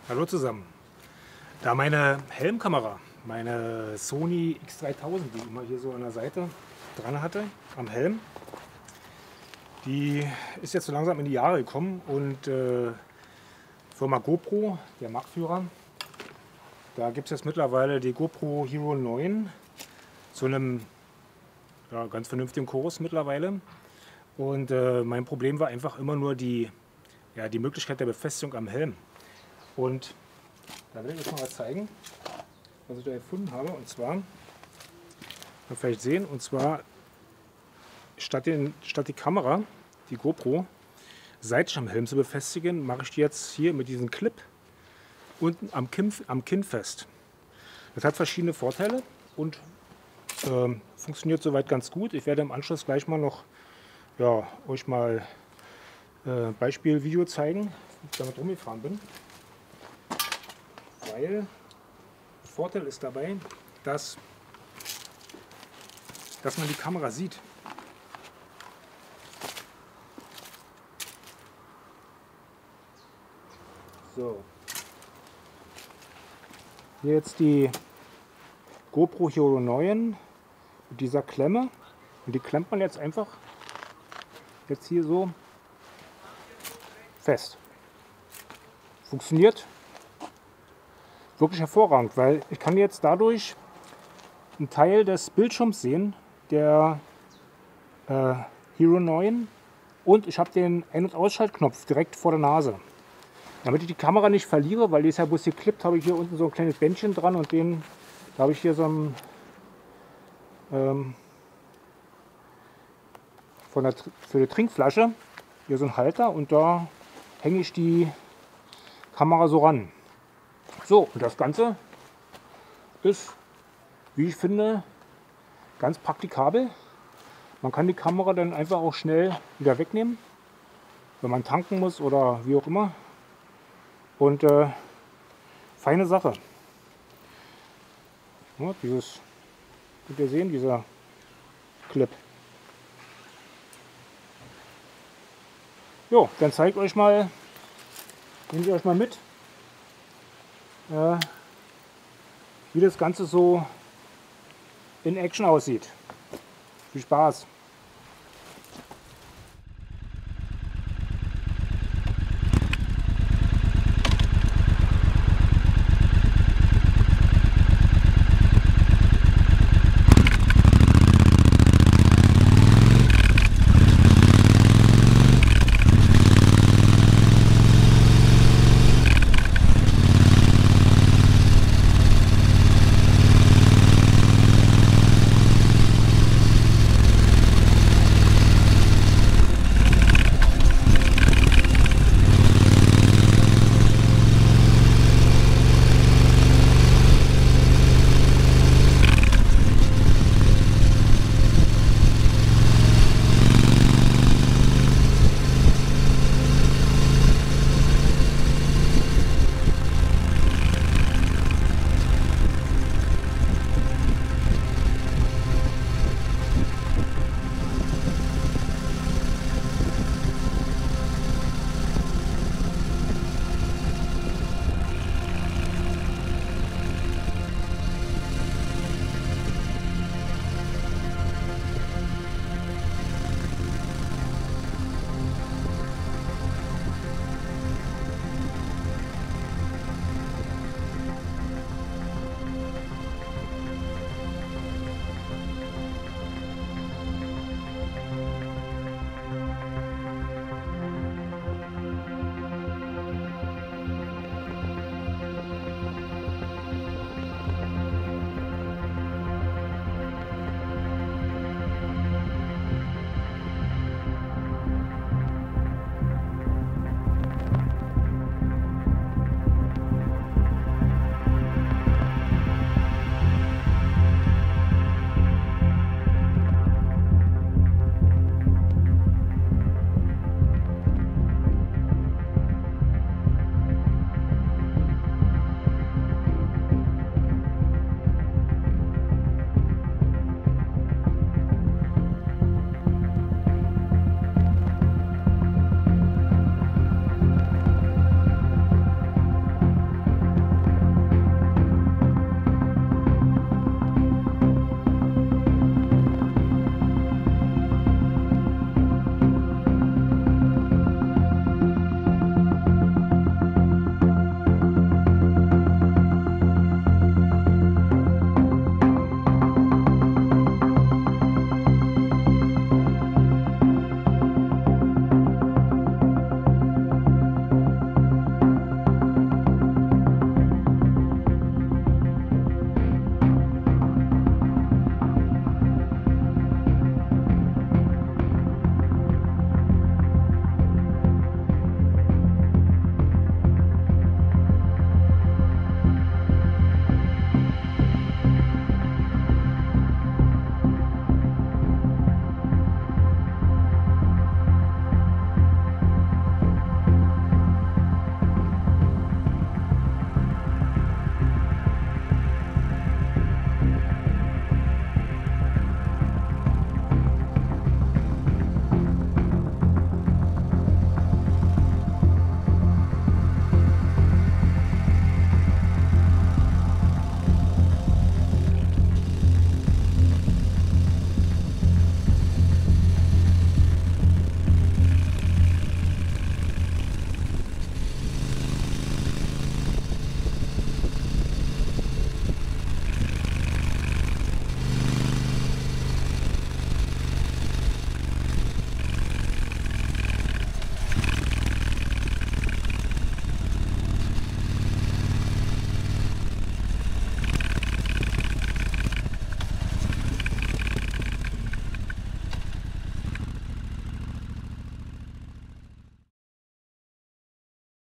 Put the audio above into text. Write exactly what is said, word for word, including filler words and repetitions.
Hallo zusammen. Da meine Helmkamera, meine Sony X dreitausend, die ich immer hier so an der Seite dran hatte, am Helm, die ist jetzt so langsam in die Jahre gekommen und äh, Firma GoPro, der Marktführer, da gibt es jetzt mittlerweile die GoPro Hero neun zu einem ja, ganz vernünftigen Kurs mittlerweile. Und äh, mein Problem war einfach immer nur die, ja, die Möglichkeit der Befestigung am Helm. Und da will ich euch mal was zeigen, was ich da gefunden habe. Und zwar, man vielleicht sehen, und zwar statt, den, statt die Kamera, die GoPro, seitlich am Helm zu befestigen, mache ich die jetzt hier mit diesem Clip unten am Kinn, am Kinn fest. Das hat verschiedene Vorteile und äh, funktioniert soweit ganz gut. Ich werde im Anschluss gleich mal noch ja, euch mal äh, Beispielvideo zeigen, wie ich damit rumgefahren bin. Weil der Vorteil ist dabei, dass, dass man die Kamera sieht. So. Hier jetzt die GoPro Hero neun mit dieser Klemme. Und die klemmt man jetzt einfach jetzt hier so fest. Funktioniert wirklich hervorragend, weil ich kann jetzt dadurch einen Teil des Bildschirms sehen, der äh, Hero neun, und ich habe den Ein- und Ausschaltknopf direkt vor der Nase. Damit ich die Kamera nicht verliere, weil die ist ja bloß geklippt, habe ich hier unten so ein kleines Bändchen dran und den, da habe ich hier so ein ähm, von der, für die Trinkflasche hier so ein Halter, und da hänge ich die Kamera so ran. So, und das Ganze ist, wie ich finde, ganz praktikabel. Man kann die Kamera dann einfach auch schnell wieder wegnehmen, wenn man tanken muss oder wie auch immer. Und äh, feine Sache. Ja, dieses, könnt ihr sehen, dieser Clip. Jo, dann zeige ich euch mal, nehme ich euch mal mit, äh, wie das Ganze so in Action aussieht. Viel Spaß!